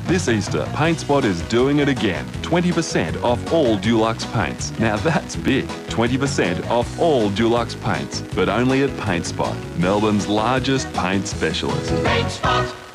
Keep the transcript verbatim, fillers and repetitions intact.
This Easter, Paint Spot is doing it again. twenty percent off all Dulux paints. Now that's big. twenty percent off all Dulux paints, but only at Paint Spot, Melbourne's largest paint specialist. Paint Spot.